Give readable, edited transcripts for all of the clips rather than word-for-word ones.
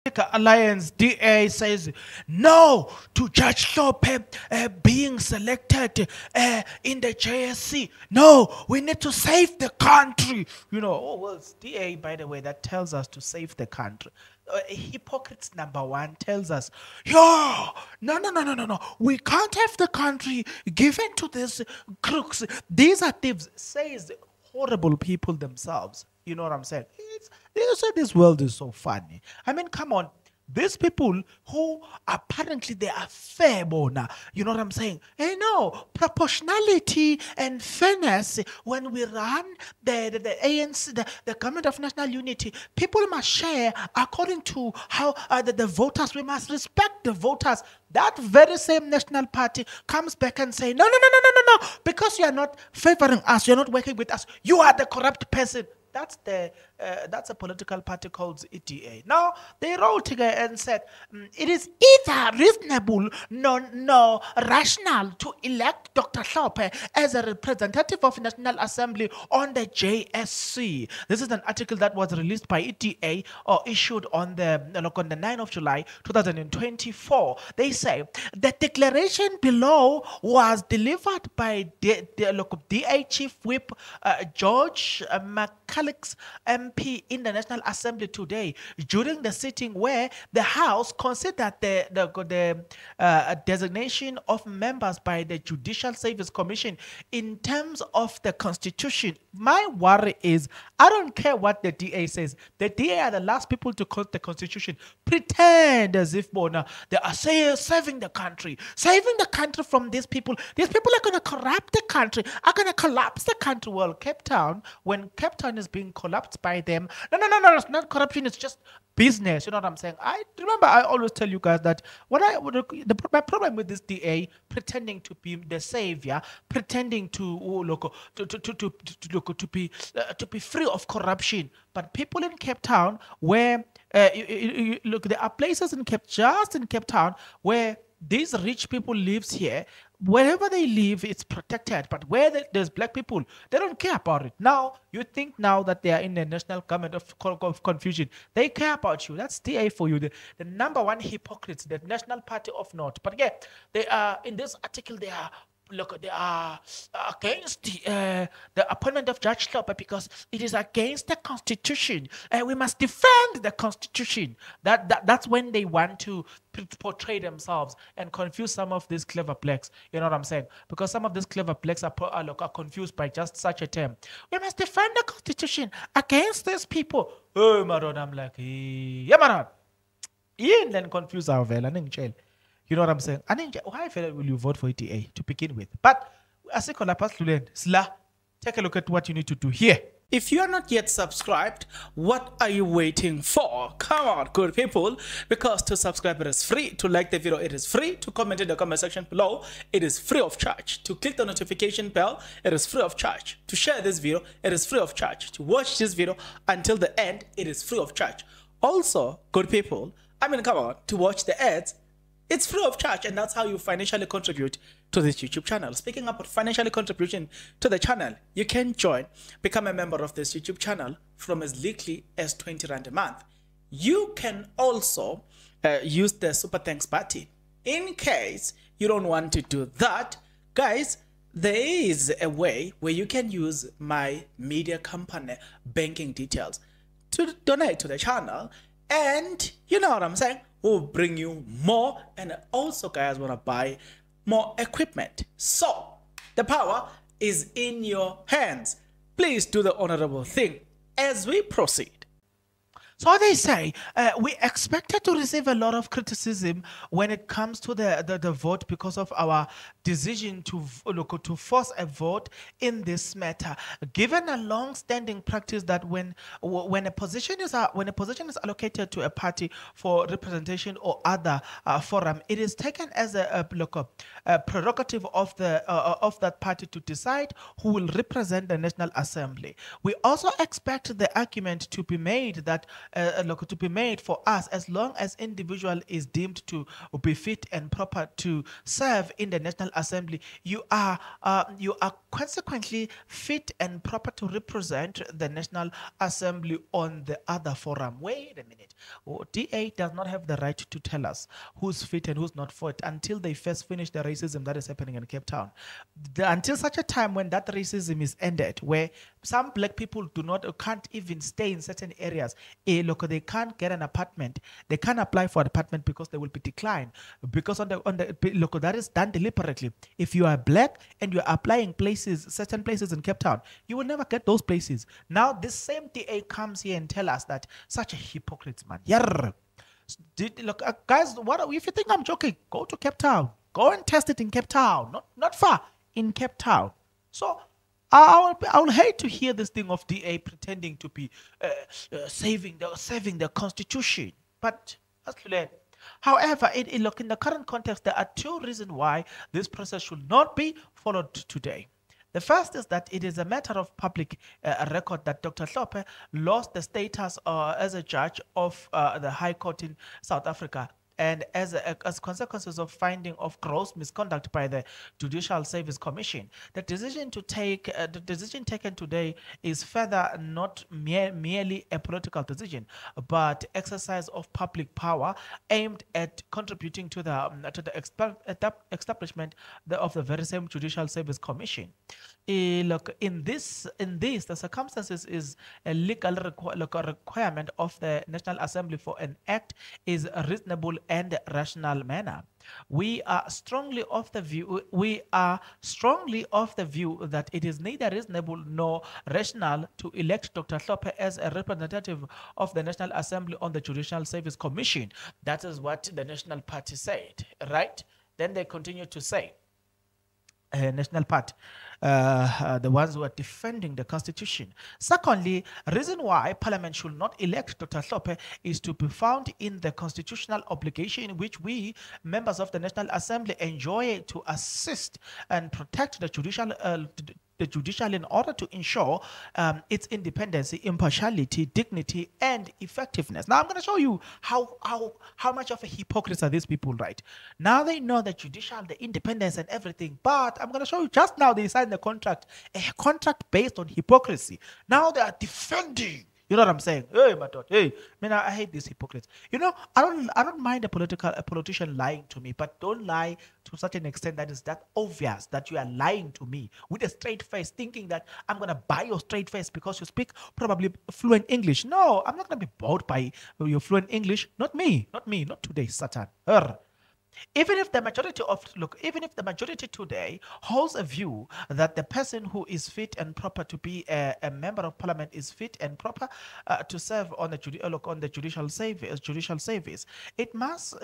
Alliance DA says no to Judge Hlophe being selected in the JSC. No, we need to save the country. Oh, well, it's DA, by the way, that tells us to save the country. Hypocrites number one tells us, yo, no. We can't have the country given to these crooks. These are thieves, says horrible people themselves. You know what I'm saying? They say this world is so funny. I mean, come on. These people who apparently they are fair, bona. You know what I'm saying? Hey, no, proportionality and fairness. When we run the ANC, the government of national unity, people must share according to how the voters. We must respect the voters. That very same national party comes back and say, no, because you are not favoring us, you are not working with us. You are the corrupt person. That's a political party called EDA. Now they wrote together and said it is either reasonable, no rational to elect Dr. Hlophe as a representative of National Assembly on the JSC. This is an article that was released by EDA or issued on the 9th of July 2024. They say the declaration below was delivered by DA Chief Whip George McCulloch MP in the National Assembly today during the sitting where the House considered the designation of members by the Judicial Service Commission in terms of the Constitution. My worry is, I don't care what the DA says. The DA are the last people to quote the Constitution. Pretend as if they are saving the country from these people. These people are going to corrupt the country, are going to collapse the country. Well, Cape Town, when Cape Town is being collapsed by them, no, it's not corruption, it's just business. You know what I'm saying? I remember I always tell you guys that my problem with this DA pretending to be the savior, pretending to be free of corruption, but people in Cape Town where look, there are places in Cape Town where these rich people lives here. Wherever they live, it's protected. But where there's black people, they don't care about it. Now, you think now that they are in the national government of confusion. They care about you. That's DA for you. The number one hypocrites, the National Party of North. But again, they are, in this article, they are against the appointment of Judge Hlophe because it is against the Constitution. And we must defend the Constitution. That's when they want to portray themselves and confuse some of these clever blacks. You know what I'm saying? Because some of these clever blacks are confused by just such a term. We must defend the Constitution against these people. Oh, Maron, I'm like, yeah, Maron. Ian then confuse our vela in jail. You know what I'm saying? Why will you vote for ETA to begin with? But as a take a look at what you need to do here. If you are not yet subscribed, what are you waiting for? Come on, good people, because to subscribe it is free, to like the video it is free, to comment in the comment section below it is free of charge, to click the notification bell it is free of charge, to share this video it is free of charge, to watch this video until the end it is free of charge. Also, good people, come on, to watch the ads it's free of charge, and that's how you financially contribute to this YouTube channel. Speaking about financially contribution to the channel, you can become a member of this YouTube channel from as little as 20 Rand a month. You can also use the super thanks button. In case you don't want to do that, guys, there is a way where you can use my media company banking details to donate to the channel, and you know what I'm saying, will bring you more, and also guys want to buy more equipment. So the power is in your hands. Please do the honorable thing as we proceed. So they say we expected to receive a lot of criticism when it comes to the vote because of our decision to force a vote in this matter. Given a long-standing practice that when a position is allocated to a party for representation or other forum, it is taken as a prerogative of that party to decide who will represent the National Assembly. We also expect the argument to be made that look, to be made for us, as long as individual is deemed to be fit and proper to serve in the National Assembly, you are consequently fit and proper to represent the National Assembly on the other forum. Wait a minute. DA does not have the right to tell us who's fit and who's not fit until they first finish the racism that is happening in Cape Town. Until such a time when that racism is ended, where some black people can't even stay in certain areas. Look, they can't get an apartment. They can't apply for an apartment because they will be declined. Because look, that is done deliberately. If you are black and you are applying certain places in Cape Town, you will never get those places. Now, this same DA comes here and tell us that such a hypocrite, man. Yarr. Look, guys, if you think I'm joking, go to Cape Town. Go and test it in Cape Town. Not far, in Cape Town. So I will hate to hear this thing of DA pretending to be saving the Constitution. But that's clear. However, look, in the current context, there are two reasons why this process should not be followed today. The first is that it is a matter of public record that Dr. Hlophe lost the status as a judge of the High Court in South Africa. And as consequences of finding of gross misconduct by the Judicial Service Commission, the decision taken today is further not merely a political decision, but exercise of public power aimed at contributing to the establishment of the very same Judicial Service Commission. Look, in this, the circumstances is a legal requirement of the National Assembly for an act is reasonable and rational manner. We are strongly of the view that it is neither reasonable nor rational to elect Dr. Hlophe as a representative of the National Assembly on the Judicial Service Commission. That is what the National Party said, right? Then they continue to say, National Party, the ones who are defending the Constitution. Secondly, reason why Parliament should not elect Dr. Hlophe is to be found in the constitutional obligation which we, members of the National Assembly, enjoy to assist and protect the judicial in order to ensure its independence, impartiality, dignity, and effectiveness. Now I'm going to show you how much of a hypocrite are these people, right? Now they know the judicial, the independence and everything, but I'm going to show you just now they signed the contract, a contract based on hypocrisy. Now they are defending. You know what I'm saying? Hey, my dad. Hey, man, I hate these hypocrites. You know, I don't mind a politician lying to me, but don't lie to such an extent that is that obvious that you are lying to me with a straight face, thinking that I'm gonna buy your straight face because you speak probably fluent English. No, I'm not gonna be bought by your fluent English. Not me, not today, Satan. Even if the majority today holds a view that the person who is fit and proper to be a member of Parliament is fit and proper to serve on the judicial service, it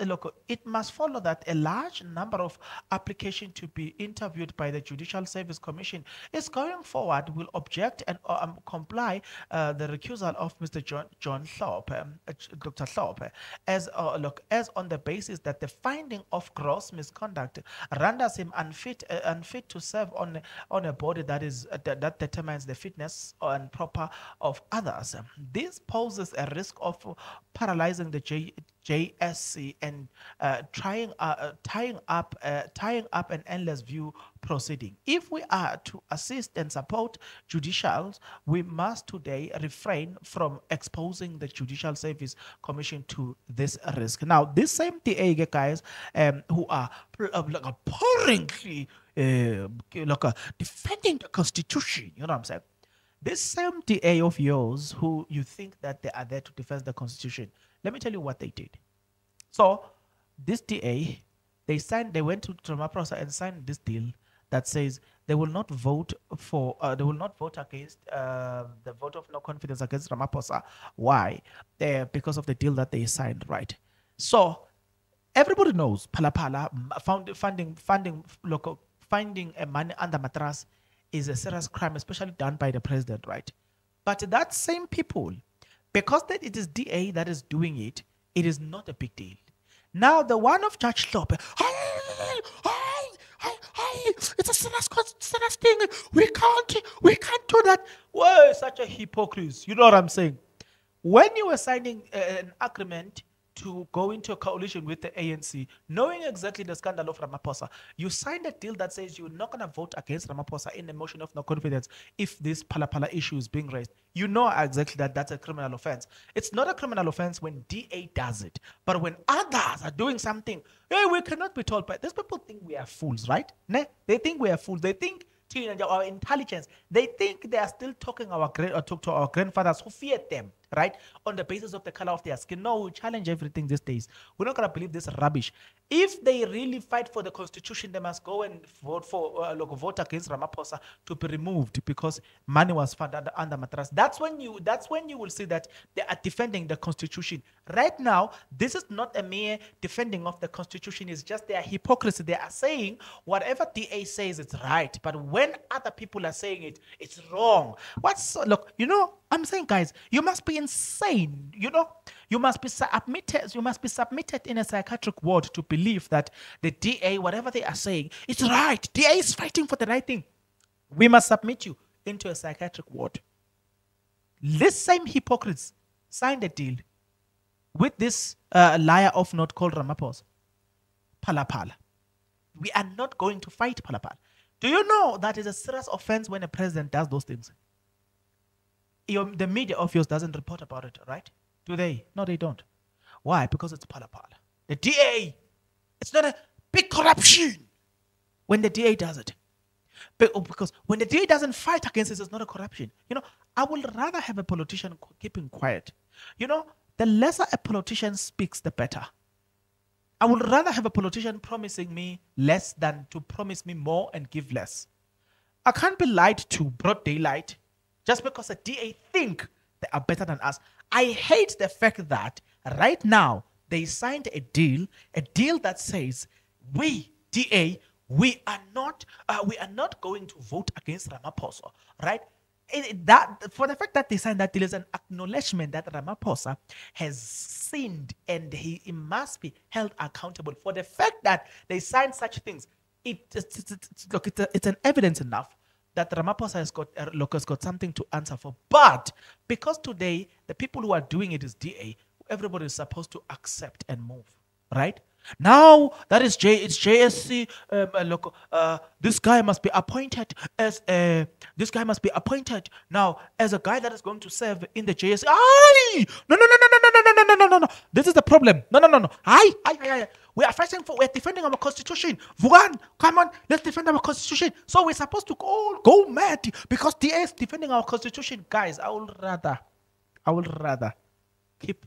must follow that a large number of applications to be interviewed by the Judicial Service Commission is going forward will object and comply the recusal of Mr. John Hlophe, Dr. Hlophe, as on the basis that the finding of gross misconduct renders him unfit to serve on a body that determines the fitness and proper of others. This poses a risk of paralyzing the JSC and tying up an endless view proceeding. If we are to assist and support judicials, we must today refrain from exposing the Judicial Service Commission to this risk. Now, this same DA guys who are abhorrently defending the Constitution, you know what I'm saying? This same DA of yours who you think that they are there to defend the Constitution, let me tell you what they did. So this DA, they went to Ramaphosa and signed this deal that says they will not vote against the vote of no confidence against Ramaphosa. Why? Because of the deal that they signed, right? So everybody knows Phala finding a money under mattress is a serious crime, especially done by the president, right? But that same people, because that it is DA that is doing it, it is not a big deal. Now the one of Judge Hlophe, it's a serious thing. We can't do that. Whoa, such a hypocrite. You know what I'm saying? when you were signing an agreement to go into a coalition with the ANC, knowing exactly the scandal of Ramaphosa, you signed a deal that says you're not going to vote against Ramaphosa in a motion of no confidence if this Phala issue is being raised. You know exactly that that's a criminal offense. It's not a criminal offense when DA does it, but when others are doing something, hey, we cannot be told. But these people think we are fools, right? They think we are fools. They think our intelligence. They think they are still talking to our grandfathers who feared them, right? On the basis of the color of their skin. No, we challenge everything these days. We're not going to believe this rubbish. If they really fight for the constitution, they must go and vote against Ramaphosa to be removed because money was found under mattress. That's when you will see that they are defending the constitution. Right now, this is not a mere defending of the constitution. It's just their hypocrisy. They are saying whatever DA says it's right, but when other people are saying it, it's wrong. Look, I'm saying, guys, you must be insane. You must be submitted in a psychiatric ward to believe that the DA, whatever they are saying, it's right. DA is fighting for the right thing. We must submit you into a psychiatric ward. This same hypocrites signed a deal with this liar of not called Ramaphosa. Phala. We are not going to fight Phala. Do you know that is a serious offense when a president does those things? The media of yours doesn't report about it, right? Do they? No, they don't. Why? Because it's Phala. The DA, it's not a big corruption when the DA does it. Because when the DA doesn't fight against it, it's not a corruption. I would rather have a politician keeping quiet. The lesser a politician speaks, the better. I would rather have a politician promising me less than to promise me more and give less. I can't be lied to broad daylight just because the DA think they are better than us. I hate the fact that right now they signed a deal that says we, DA, we are not going to vote against Ramaphosa, right? For the fact that they signed that deal is an acknowledgement that Ramaphosa has sinned and he must be held accountable. For the fact that they signed such things, it's an evidence enough that Ramaphosa has got something to answer for. But because today the people who are doing it is DA, everybody is supposed to accept and move, right? Now that is it's JSC. This guy must be appointed as now as a guy that is going to serve in the JSC. No. This is the problem. No. We're defending our constitution. Vugan, come on, let's defend our constitution. So we're supposed to go mad because DA is defending our constitution. Guys, I would rather keep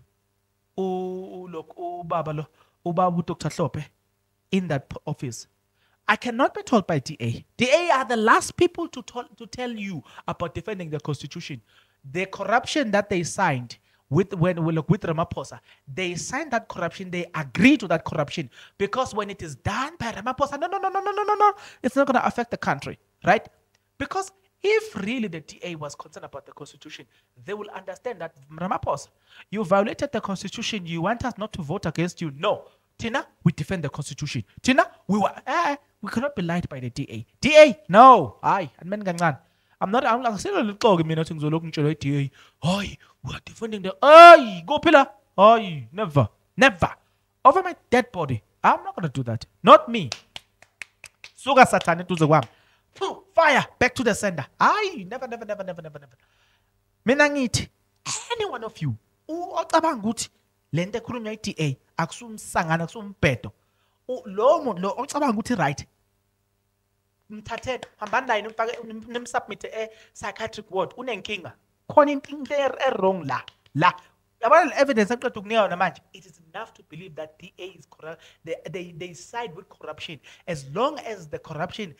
Ubabu Dr. Hlope in that office. I cannot be told by DA. DA are the last people to tell you about defending the constitution. The corruption that they signed with Ramaphosa, they signed that corruption, they agree to that corruption because when it is done by Ramaphosa, no, it's not going to affect the country, right? Because if really the DA was concerned about the constitution, they will understand that Ramaphosa, you violated the constitution. You want us not to vote against you. No. Tina, we defend the constitution. Tina, we cannot be lied by the DA. DA, no. I'm saying a little DA. We are defending the go pillar. Never. Over my dead body. I'm not gonna do that. Not me. Suga Satan to the one. Fire back to the sender. Never. Mina ngithi any one of you ocabanga ukuthi lento ekhulunywa iDA akusumsangana akusumbhedo lo muntu lo ocabanga ukuthi right mthatheni hambani la nimfake nimsubmit psychiatric ward unenkinga khona into wrong la yabona evidence aqeda ukunika namanje. It is enough to believe that DA is corrupt. They side with corruption as long as the corruption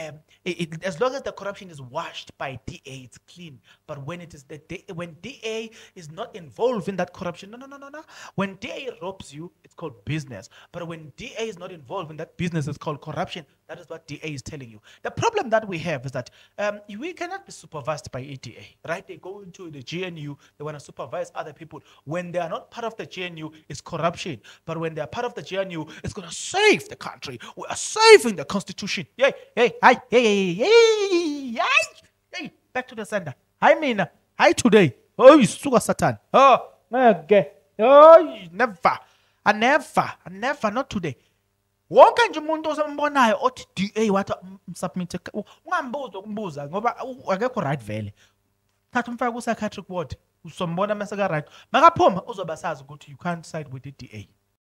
is washed by DA, it's clean. But when it is when DA is not involved in that corruption, no. When DA robs you, it's called business. But when DA is not involved in that business, it's called corruption. That is what DA is telling you. The problem that we have is that we cannot be supervised by EDA, right? They go into the GNU, they want to supervise other people. When they are not part of the GNU, it's corruption. But when they are part of the GNU, it's going to save the country. We are saving the constitution. Hey, back to the sender. Hi, Mina. Hi, today. Oh, you sugar Satan. Oh, Okay. Oh, never. I never, not today. Wonke nje umuntu osembonayo othi DA wathi submit ungambuza ukumbuza ngoba akekho right vele. Thatha umfaka ku psychiatric ward usombona mase ka right. Makaphuma uzoba sazi ukuthi you can't side with the DA.